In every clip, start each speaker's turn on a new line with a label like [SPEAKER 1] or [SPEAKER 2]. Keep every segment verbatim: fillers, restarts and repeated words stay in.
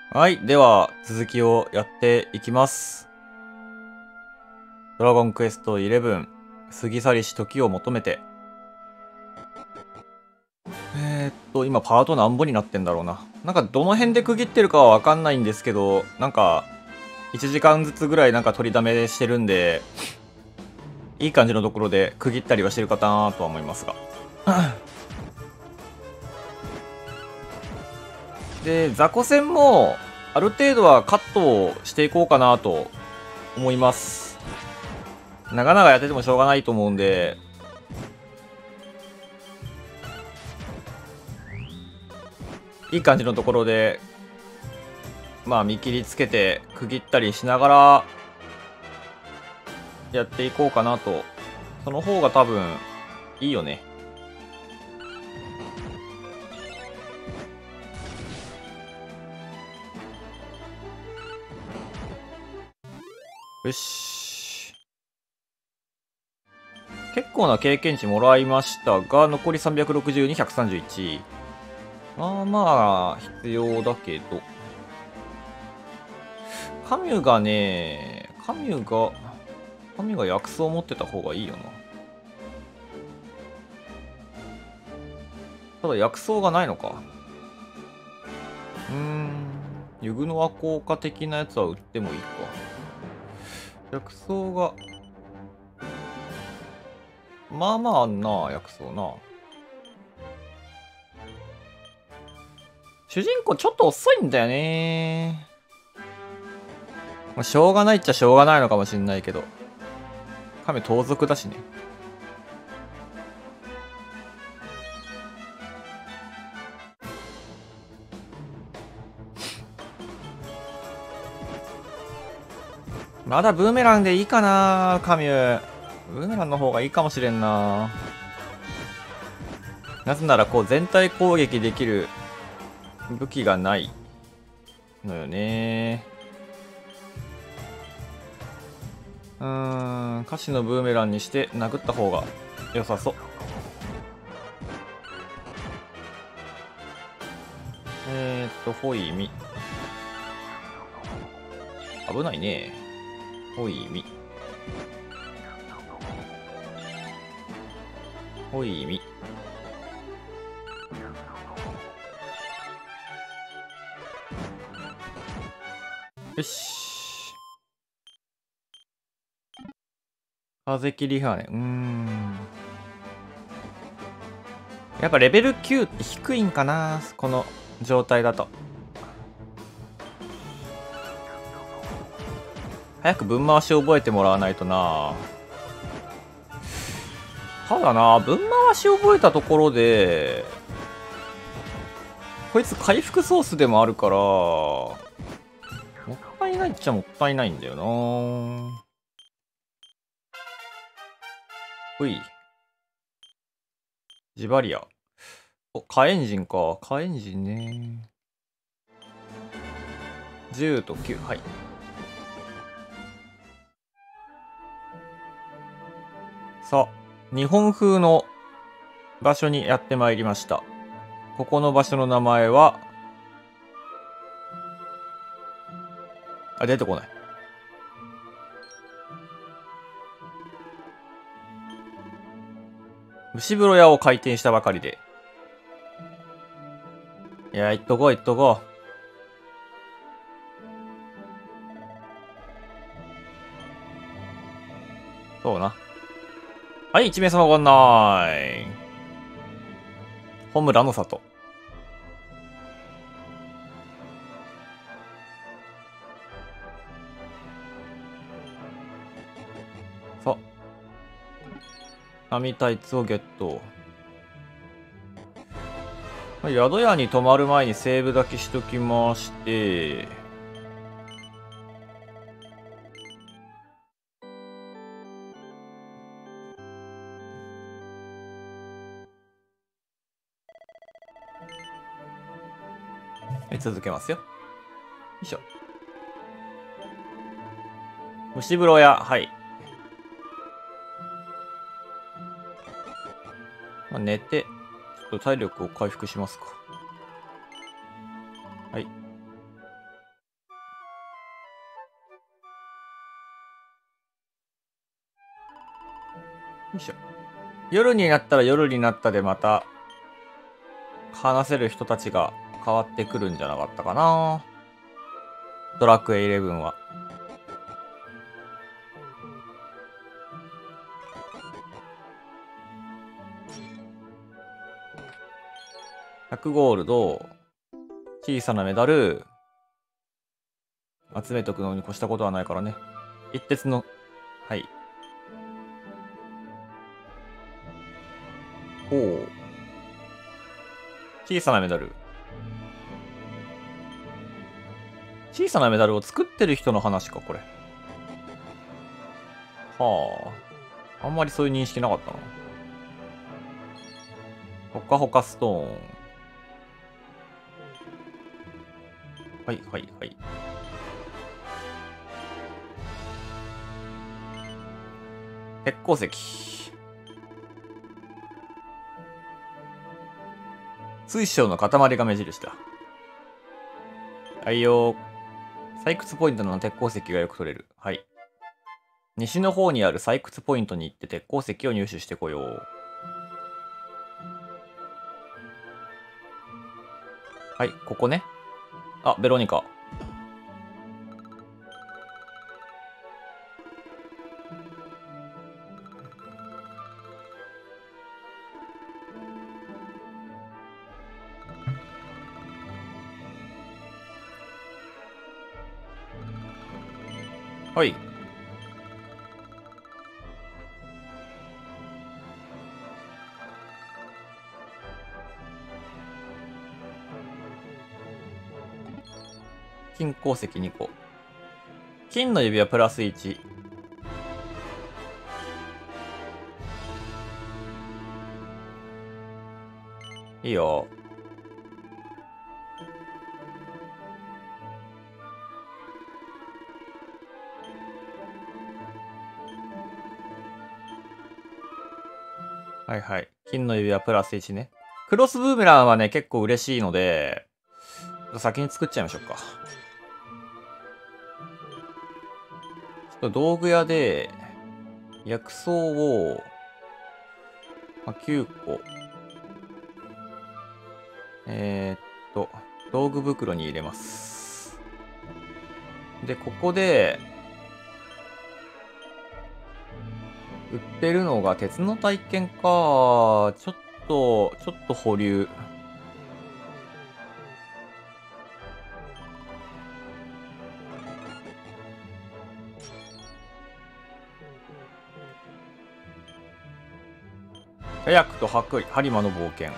[SPEAKER 1] はい。では、続きをやっていきます。ドラゴンクエストじゅういち、過ぎ去りし時を求めて。えー、っと、今パート何本になってんだろうな。なんかどの辺で区切ってるかはわかんないんですけど、なんか、いちじかんずつぐらいなんか取りだめしてるんで、いい感じのところで区切ったりはしてるかなとは思いますが。で、雑魚戦も、ある程度はカットをしていこうかなと思います。長々やっててもしょうがないと思うんで、いい感じのところで、まあ見切りつけて区切ったりしながらやっていこうかなと。その方が多分いいよね。よし。結構な経験値もらいましたが、残りさんびゃくろくじゅうに、ひゃくさんじゅういち。まあまあ、必要だけど。カミュがね、カミュが、カミュが薬草を持ってた方がいいよな。ただ薬草がないのか。うーん。ユグノア効果的なやつは売ってもいいか。薬草が、まあまああんな、薬草な。主人公ちょっと遅いんだよね。まあ、しょうがないっちゃしょうがないのかもしんないけど。亀盗賊だしね。まだブーメランでいいかな、カミュ。ブーメランの方がいいかもしれんな。なぜならこう全体攻撃できる武器がないのよね。うーん、歌詞のブーメランにして殴った方が良さそう。えーっと、ホイミ。危ないね。ホイミ。ホイミ。よし。風切り羽。うーん。やっぱレベルきゅうって低いんかな、この状態だと。早く分回しを覚えてもらわないとな。ただな、分回しを覚えたところで、こいつ回復ソースでもあるから、もったいないっちゃもったいないんだよな。ほい。ジバリア。お、火炎人か。火炎人ね。じゅうときゅう。はい。さあ、日本風の場所にやってまいりました。ここの場所の名前は、あ、出てこない。蒸し風呂屋を開店したばかりで。いや、行っとこう行っとこう。そうな。はい、一名様ご案内。本村の里。さあ、網タイツをゲット。宿屋に泊まる前にセーブだけしときまして、続けますよ。よいしょ。蒸し風呂屋、はい。まあ、寝て、ちょっと体力を回復しますか。はい。 夜になったら夜になったでまた話せる人たちが変わってくるんじゃなかったかな。ドラクエイレブンは。ひゃくゴールド、小さなメダル、集めとくのに越したことはないからね。一徹の、はい。ほう。小さなメダル。小さなメダルを作ってる人の話か、これ。はあ。あんまりそういう認識なかったな。ほかほかストーン。はいはいはい。鉄鉱石。水晶の塊が目印だ。はいよ。採掘ポイントの鉄鉱石がよく取れる。はい。西の方にある採掘ポイントに行って鉄鉱石を入手してこよう。はい、ここね。あ、ベロニカ。はい。金鉱石にこ。金の指輪プラスいち。いいよ。はいはい。金の指輪プラスいちね。クロスブーメランはね、結構嬉しいので、先に作っちゃいましょうか。ちょっと道具屋で、薬草を、まあ、きゅうこ。えー、っと、道具袋に入れます。で、ここで、売ってるのが鉄の体験か。ちょっと、ちょっと保留。カヤックとハクハリマの冒険。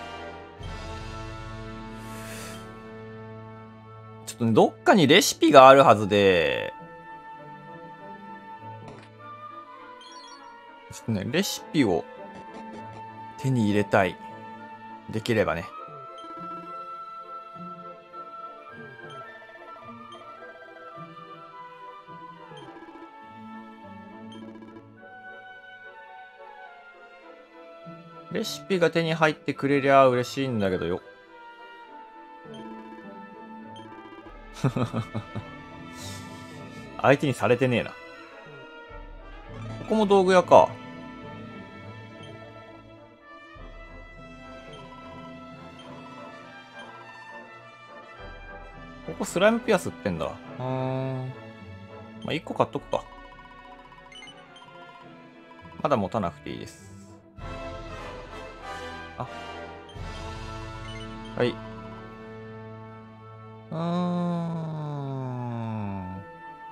[SPEAKER 1] ちょっとね、どっかにレシピがあるはずで、ちょっとね、レシピを手に入れたい。できればね。レシピが手に入ってくれりゃ嬉しいんだけどよ。相手にされてねえな。ここも道具屋か。ここスライムピアス売ってんだ。うーん。まあ、いっこ買っとくか。まだ持たなくていいです。あ。はい。うーん。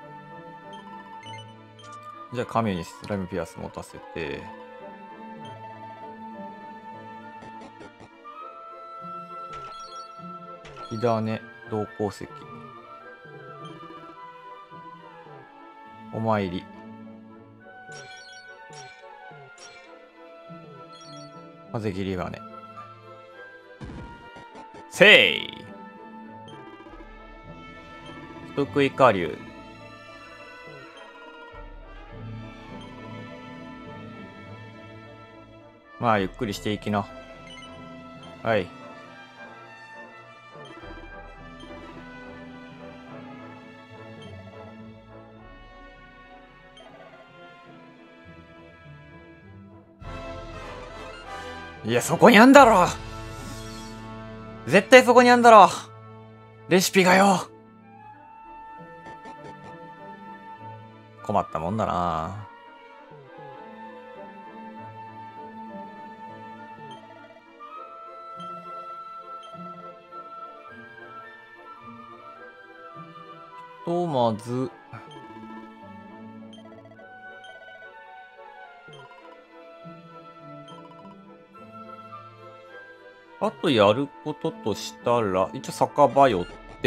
[SPEAKER 1] じゃあ、神にスライムピアス持たせて。火種、銅鉱石。お参り。風切り金。せい人食い下流。まあ、ゆっくりしていきな。はい。 いや、そこにあんだろ。絶対そこにあんだろ。レシピがよ。困ったもんだな。とまずあとやることとしたら、一応酒場寄って、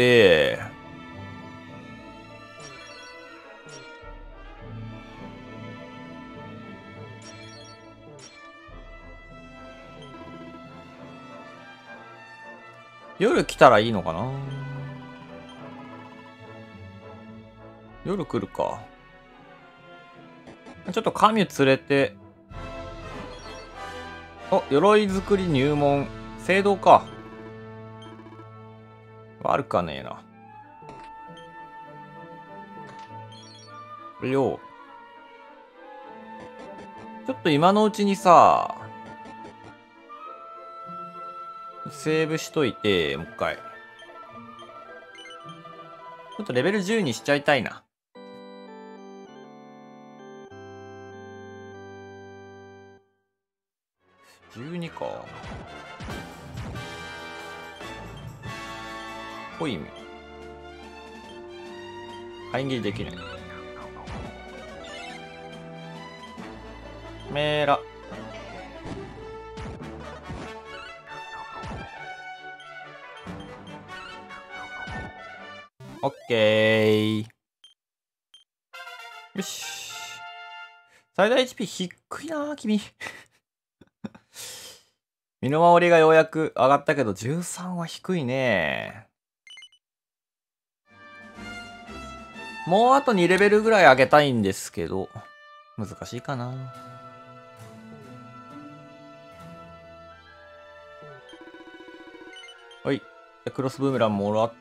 [SPEAKER 1] 夜来たらいいのかな。夜来るか。ちょっと神連れて、お、鎧作り入門。聖堂か。悪かねえな。よう。ちょっと今のうちにさ、セーブしといて、もう一回。ちょっとレベルじゅうにしちゃいたいな。じゅうにか。ほいみ。範囲切りできない。メーラ。オッケー。よし。最大 エイチピー 低いな、君。身の回りがようやく上がったけど、じゅうさんは低いね。もうあとにレベルぐらい上げたいんですけど、難しいかな。はい。クロスブーメランもらって、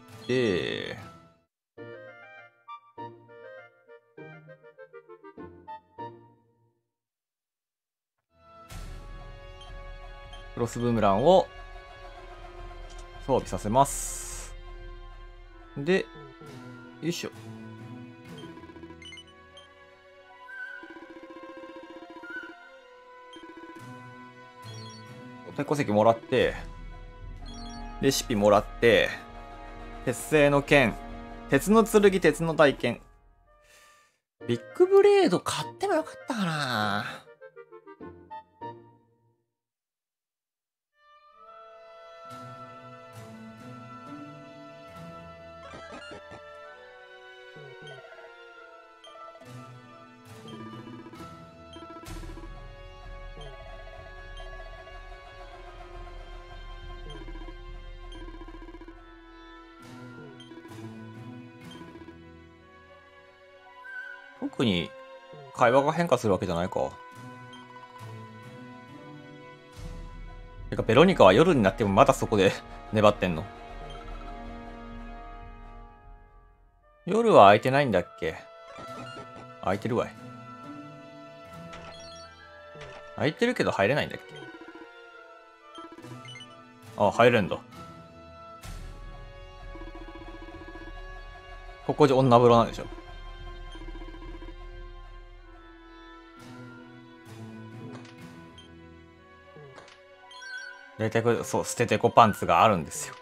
[SPEAKER 1] クロスブーメランを装備させます。で、よいしょ。鉄鉱石もらって、レシピもらって、鉄製の剣、鉄の剣、鉄の大剣。ビッグブレード買ってもよかったかな。特に会話が変化するわけじゃないか。てかベロニカは夜になってもまだそこで粘ってんの。夜は空いてないんだっけ。空いてるわい。空いてるけど入れないんだっけ。あ、入れんだ。ここで女風呂なんでしょ。大体これ、そう、捨ててこパンツがあるんですよ。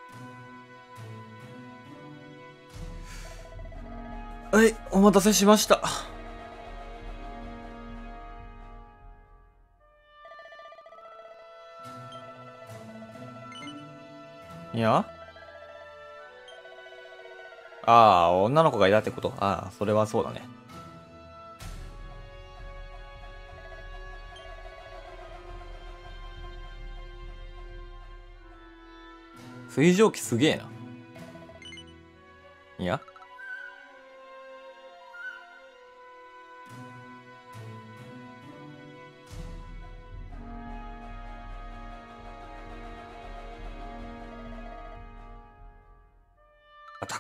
[SPEAKER 1] はい、お待たせしました。いやああ、女の子がいたってこと。ああ、それはそうだね。水蒸気すげえな。いやあった。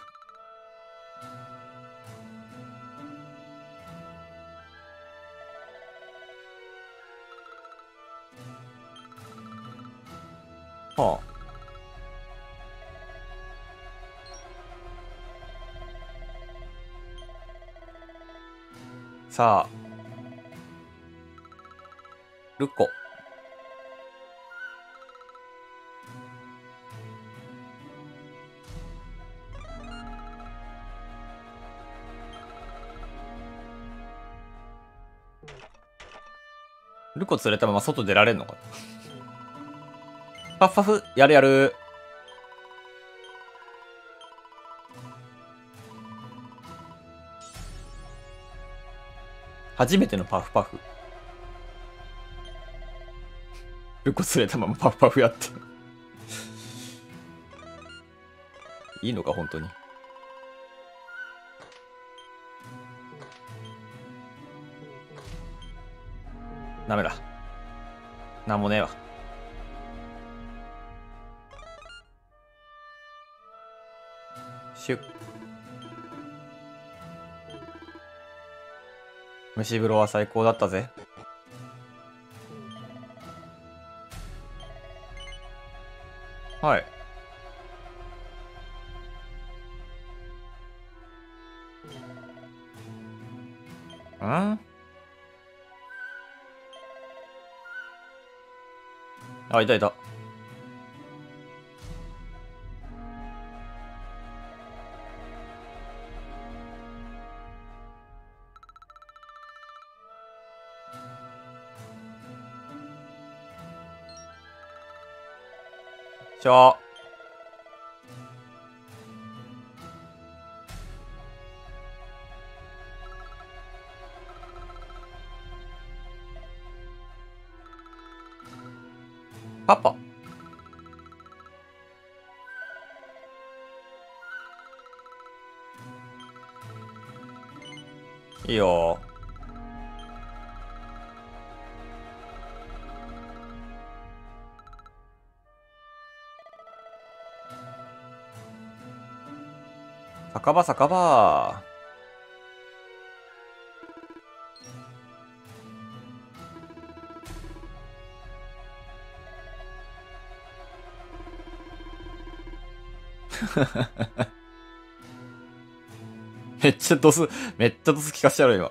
[SPEAKER 1] はあ。さあ。ルコ。ルコ釣れたまま外出られんのかな。パフパフ、やるやる。初めてのパフパフ。ルコ釣れたままパフパフやって。いいのか、本当に。ダメだ。なんもねえわ。シュッ。蒸し風呂は最高だったぜ。はい。んあ、いたいた。しゃー。パパ。いいよ。酒場酒場。めっちゃドス、めっちゃドス聞かしてやる今。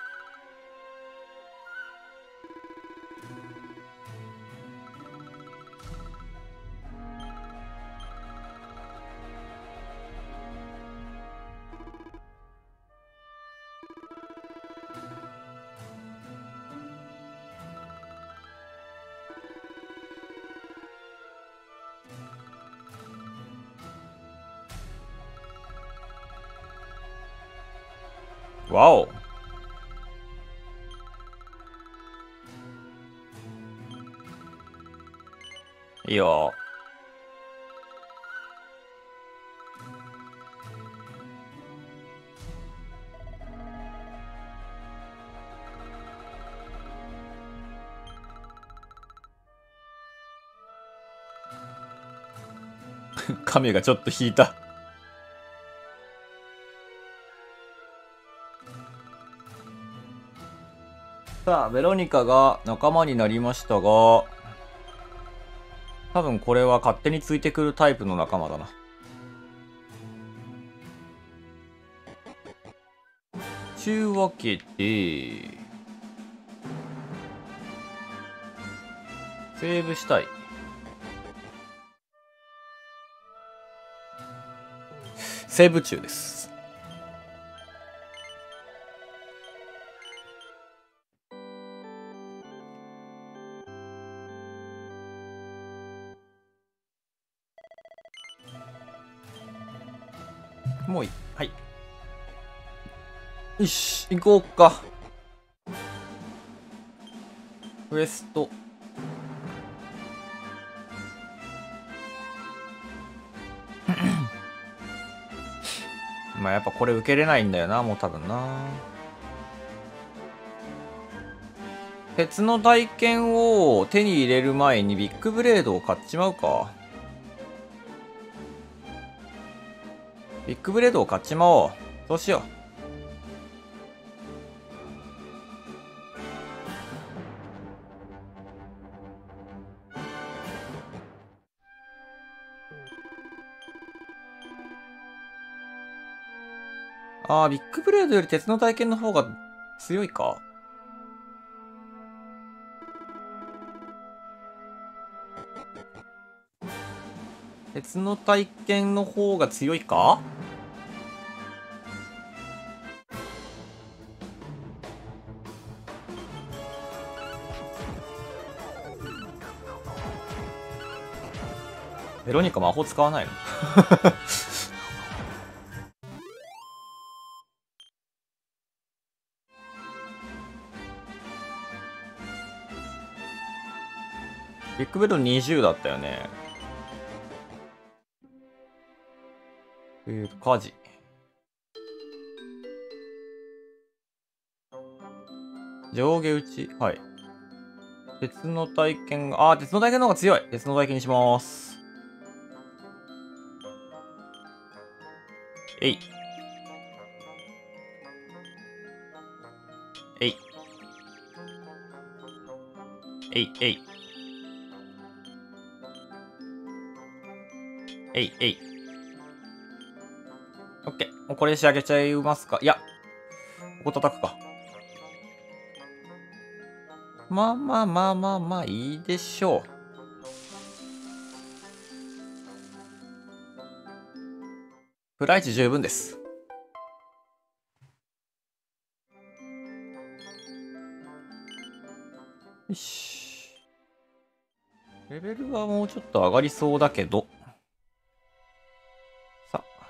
[SPEAKER 1] わお。いいよ。亀がちょっと引いた。さあ、ベロニカが仲間になりましたが、多分これは勝手についてくるタイプの仲間だな。ちゅうわけで、セーブしたい。セーブ中です。もういい。はい。よし、行こうか。クエスト。まあやっぱこれ受けれないんだよな、もう多分な。鉄の体験を手に入れる前にビッグブレードを買っちまうか。ビッグブレードを買っちまおう。そうしよう。 あー、ビッグブレードより鉄の体験の方が強いか。鉄の体験の方が強いか。ベロニカ魔法使わないのビッグベルにじゅうだったよね。えーと、火事。上下打ちはい。鉄の体験が、あー、鉄の体験の方が強い。鉄の体験にします。えい。えい。えい、えい。えい、えい。オッケー。もうこれで仕上げちゃいますか。いや、ここ叩くか。まあまあまあまあまあ、いいでしょう。プライチ十分です。よし。レベルはもうちょっと上がりそうだけど。さあ。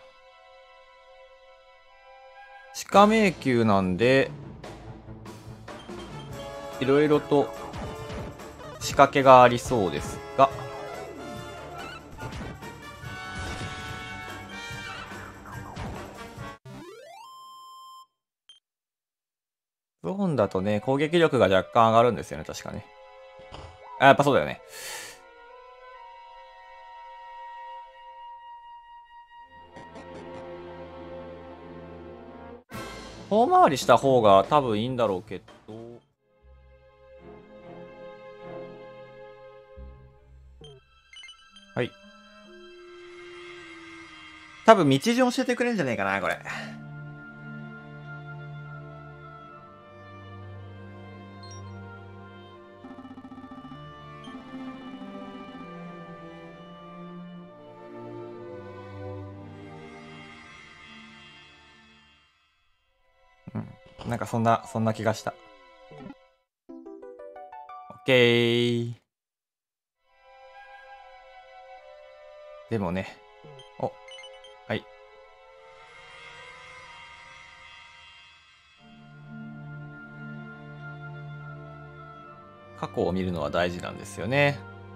[SPEAKER 1] 地下迷宮なんで、いろいろと仕掛けがありそうですが。ゾーンだとね、攻撃力が若干上がるんですよね、確かね。あ、やっぱそうだよね。遠回りした方が多分いいんだろうけど。はい。多分道順教えてくれるんじゃないかな、これ。うん。なんかそんな、そんな気がした。オッケー。でもね。お。はい。過去を見るのは大事なんですよね。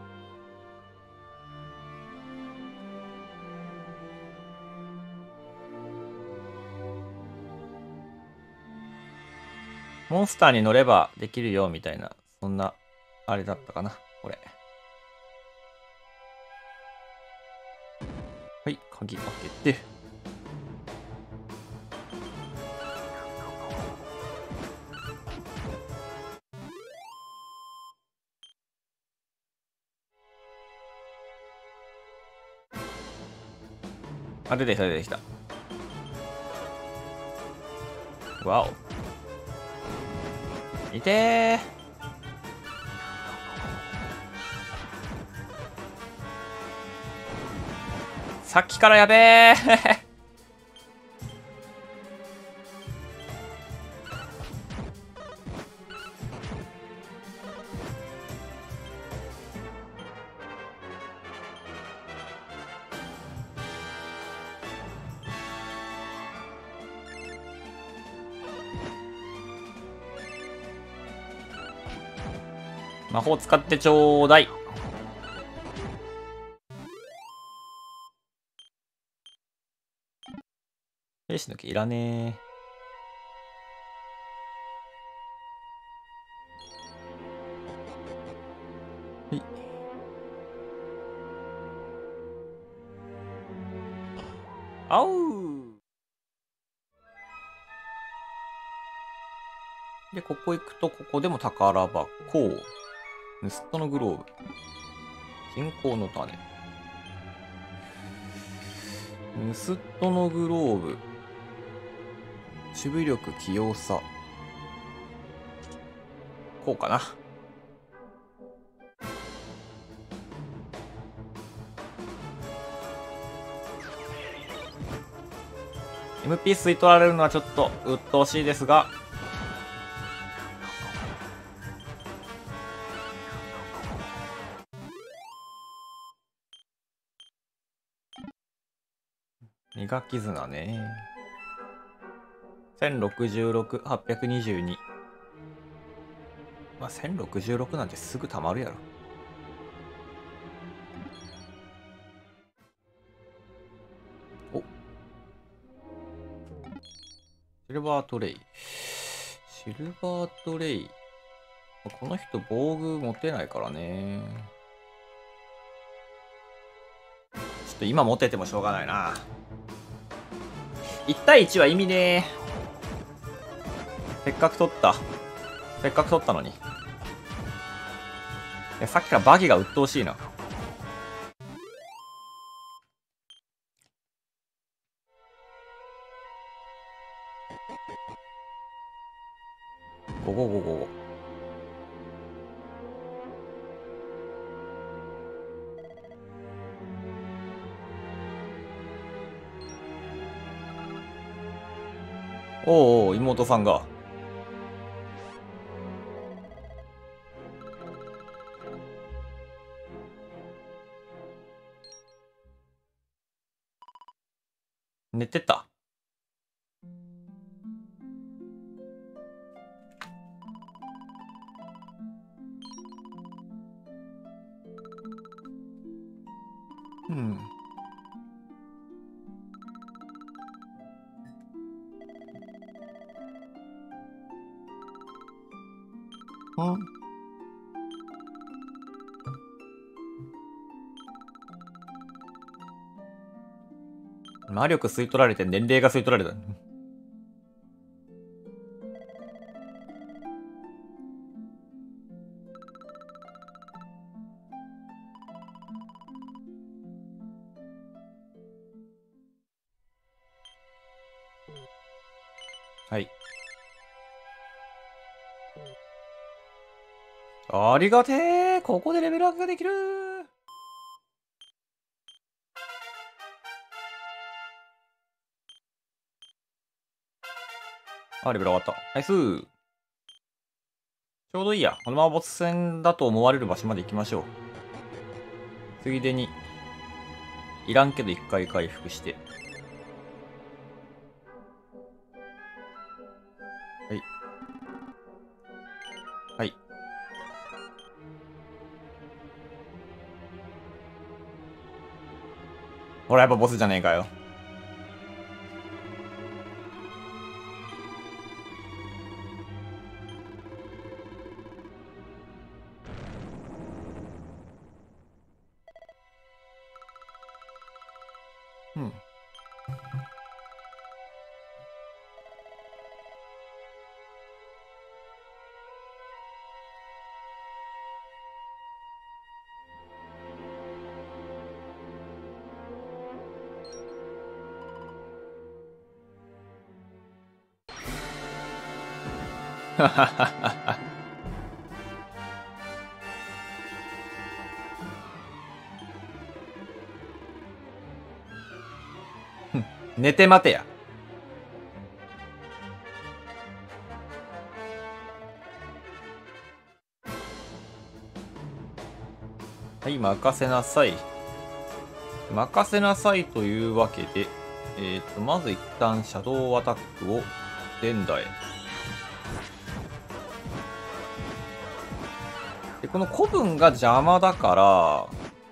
[SPEAKER 1] モンスターに乗ればできるよみたいな、そんな、あれだったかな、これ。はい、鍵開けて。あ、出てきた、出てきた。わお。いてー。さっきからやべえ魔法使ってちょうだい。兵士の木いらねえ。はい。あうで、ここ行くと、ここでも宝箱。盗人のグローブ。人工の種。盗人のグローブ。 守備力、器用さ。こうかな。エムピー 吸い取られるのはちょっと鬱陶しいですが、磨き綱ね。せんろくじゅうろく、はっぴゃくにじゅうに。まあ、せんろくじゅうろくなんてすぐ溜まるやろ。お。シルバートレイ。シルバートレイ。この人防具持てないからね。ちょっと今持っててもしょうがないな。いち対いちは意味ねー。せっかく取った。せっかく取ったのに。いや、さっきからバギが鬱陶しいな。ごごごごご。おうおう、妹さんが。寝てた。うん。ん魔力吸い取られて年齢が吸い取られた。はい。ありがてー。ここでレベルアップができるー。あ、レベル上がった。ナイスー。ちょうどいいや。このままボス戦だと思われる場所まで行きましょう。ついでに、いらんけど一回回復して。はい。はい。ほら、やっぱボスじゃねえかよ。うん。はははは。寝て待てや。はい、任せなさい。任せなさいというわけで、えっと、まず一旦シャドウアタックを連打へ。で、この古文が邪魔だから、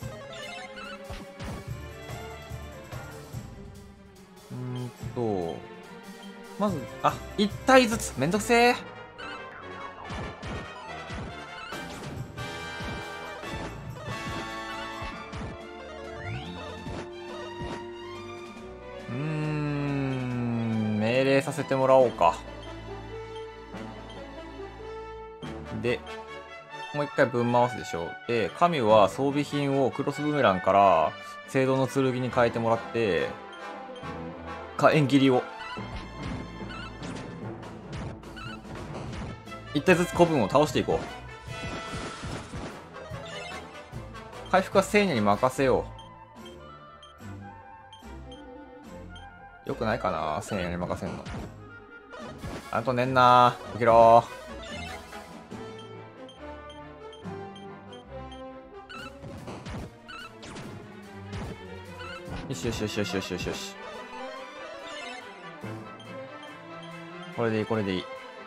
[SPEAKER 1] うーんと、まず、あ、一体ずつ。めんどくせえ。うーん、命令させてもらおうか。で、もう一回ぶん回すでしょ。で、神は装備品をクロスブーメランから聖堂の剣に変えてもらって、火炎切りを。 一体ずつ古文を倒していこう。回復は聖女に任せよう。よくないかな、聖女に任せんの。あとねんなー。起きろー。よしよしよしよしよしよしよし。これでいい、これでいい。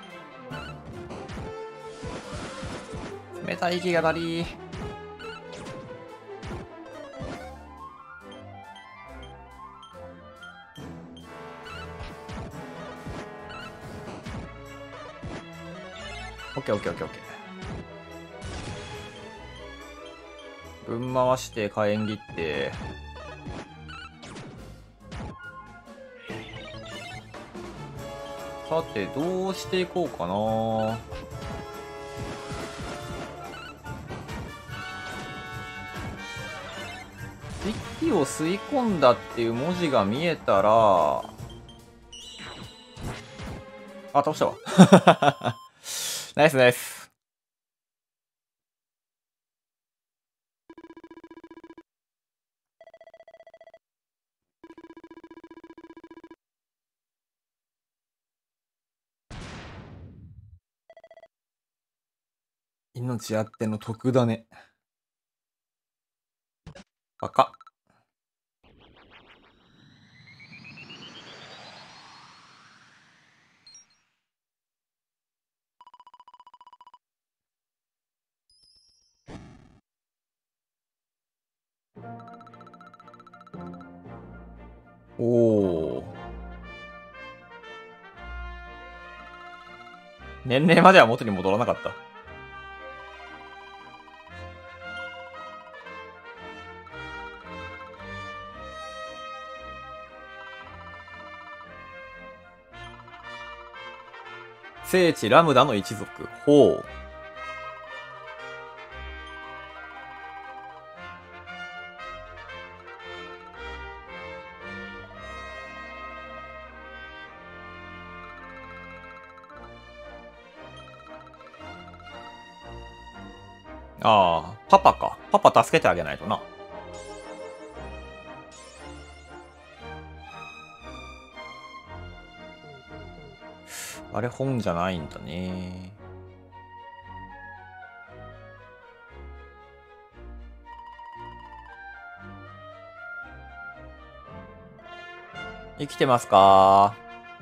[SPEAKER 1] 冷たい息が足りー。オッケーオッケーオッケーオッケー。ぶん回して火炎切って。さてどうしていこうかな。息を吸い込んだっていう文字が見えたら、あ、倒したわ。ナイスナイス。命あっての得だね。バカ。おお。年齢までは元に戻らなかった。聖地ラムダの一族。ほう。ああ、パパか。パパ助けてあげないとな。あれ本じゃないんだね。生きてますか？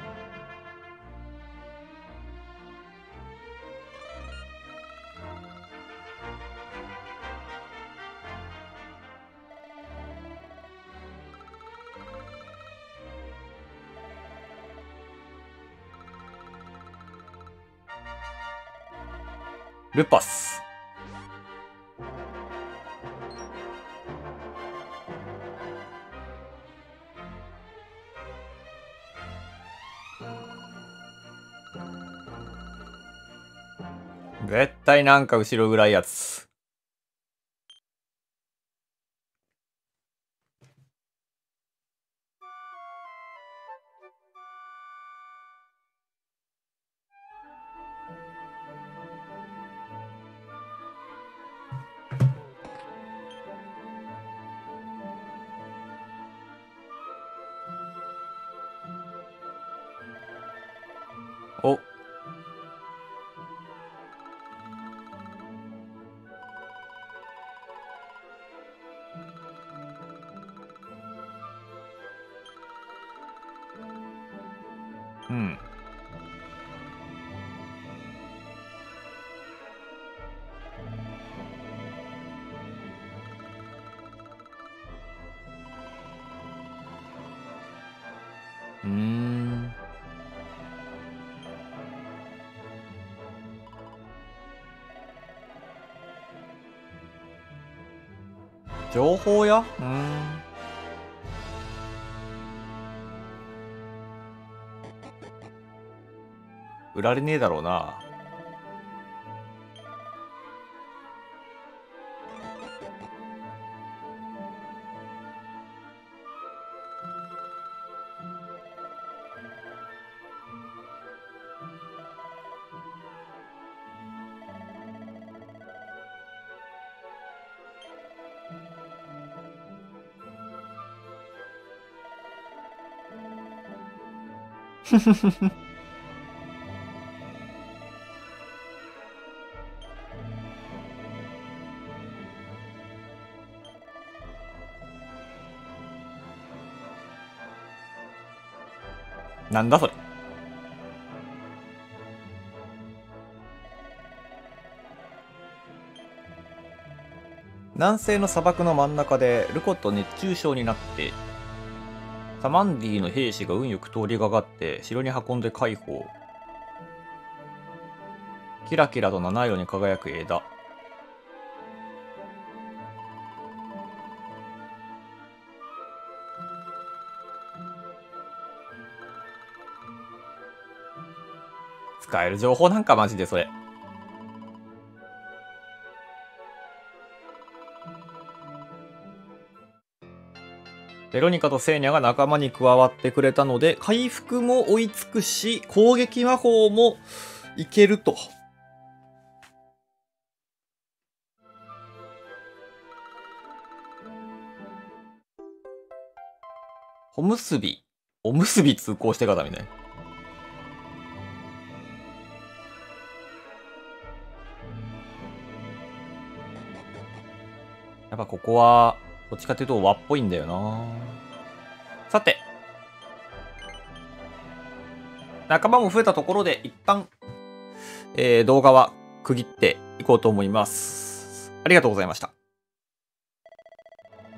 [SPEAKER 1] ルパス。絶対なんか後ろ暗いやつ。お。うん。うーん。情報屋？うーん。売られねえだろうな。 なんだそれ。南西の砂漠の真ん中でルコット熱中症になって、サマンディの兵士が運よく通りがかって城に運んで解放。キラキラと七色に輝く枝。使える情報なんかマジでそれ。ベロニカとセーニャが仲間に加わってくれたので、回復も追いつくし、攻撃魔法もいけると。おむすび。おむすび通行してからみたいな。やっぱここは、どっちかっていうと和っぽいんだよな。さて。仲間も増えたところで、一旦、えー、動画は区切っていこうと思います。ありがとうございました。